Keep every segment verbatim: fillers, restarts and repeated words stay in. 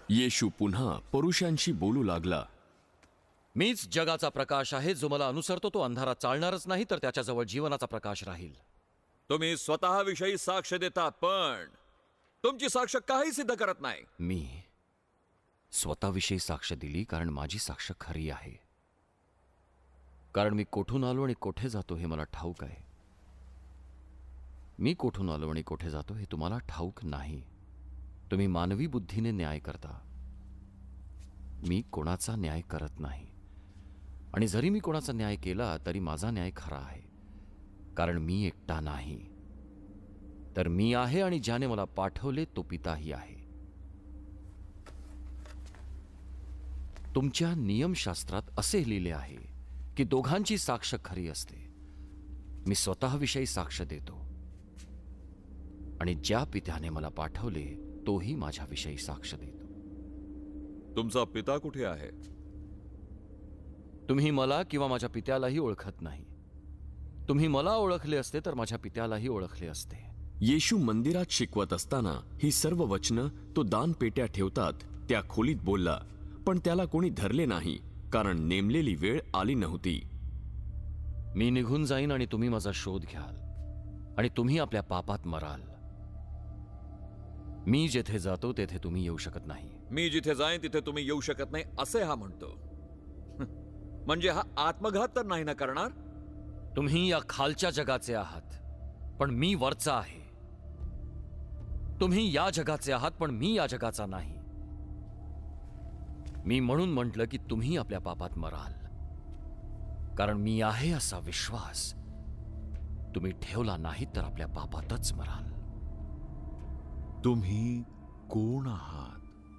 येशू पुन्हा पुरुषांशी बोलू लागला, मीच जगाचा प्रकाश आहे. जो मला अनुसरतो तो अंधारात चालणारच नाही, तर त्याच्याजवळ जीवनाचा प्रकाश राहील. तुम्ही स्वतःविषयी साक्ष देता, पण तुमची साक्ष काही सिद्ध करत नाही. मी स्वतःविषयी साक्ष दिली कारण माझी साक्ष खरी आहे. कारण मी कोठून आलो आणि कोठे जातो हे मला ठाऊक आहे. मी कोठून आलो आणि कोठे जातो हे तुम्हाला ठाऊक नाही. तुम्ही मानवी बुद्धीने न्याय करता. मी कोणाचा न्याय करत नाही. आणि जरी मी कोणाचा न्याय केला तरी माझा न्याय खरा आहे, कारण मी एकटा नाही, तर मी आहे आणि ज्याने मला पाठवले तो पिताही आहे. तुमच्या नियमशास्त्रात असे लिहिले आहे की दोघांची साक्ष खरी असते. मी स्वतःविषयी साक्ष देतो आणि ज्या पित्याने मला पाठवले तोही माझ्याविषयी साक्ष देतो. तुमचा पिता कुठे आहे? तुम्ही मला किंवा माझ्या पित्यालाही ओळखत नाही. तुम्ही मला ओळखले असते तर माझ्या पित्यालाही ओळखले असते. येशू मंदिरात शिकवत असताना ही सर्व वचनं तो दानपेट्या ठेवतात त्या खोलीत बोलला, पण त्याला कोणी धरले नाही, कारण नेमलेली वेळ आली नव्हती. मी निघून जाईन आणि तुम्ही माझा शोध घ्याल आणि तुम्ही आपल्या पापात मराल. मी जेथे जातो तेथे तुम्ही येऊ शकत नाही. मी जिथे जाईन तिथे तुम्ही येऊ शकत नाही असे हा म्हणतो. म्हणजे हा आत्मघात तर नाही ना करणार? तुम्ही या खालच्या जगाचे आहात, पण मी वरचा आहे. तुम्ही या जगाचे आहात, पण मी या जगाचा नाही. मी म्हणून म्हटलं की तुम्ही आपल्या पापात मराल, कारण मी आहे असा विश्वास तुम्ही ठेवला नाही तर आपल्या पापातच मराल. तुम्ही कोण आहात?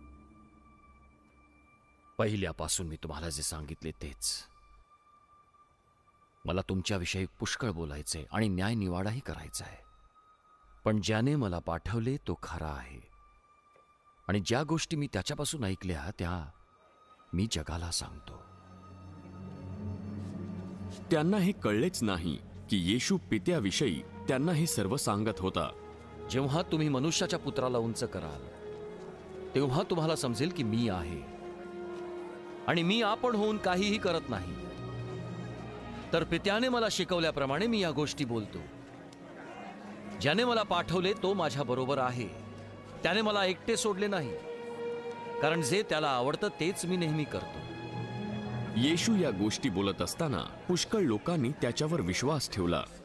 पहिल्यापासून मी तुम्हाला जे सांगितले तेच. मला तुमच्याविषयी पुष्कळ बोलायचे आणि न्याय निवाडाही करायचा आहे, पण ज्याने मला पाठवले तो खरा आहे आणि ज्या गोष्टी मी त्याच्यापासून ऐकल्या त्या मी जगाला सांगतो. त्यांना हे कळलेच नाही की येशू पित्याविषयी त्यांना हे सर्व सांगत होता. जेव्हा तुम्ही मनुष्याच्या पुत्राला उंच कराल तेव्हा तुम्हाला समजेल की मी आहे आणि मी आपण होऊन काहीही करत नाही, तर पित्याने मला शिकवल्याप्रमाणे मी या गोष्टी बोलतो. ज्याने मला पाठवले तो माझ्या बरोबर आहे. त्याने मला एकटे सोडले नाही, कारण जे त्याला आवडतं तेच मी नेहमी करतो. येशू या गोष्टी बोलत असताना पुष्कळ लोकांनी त्याच्यावर विश्वास ठेवला.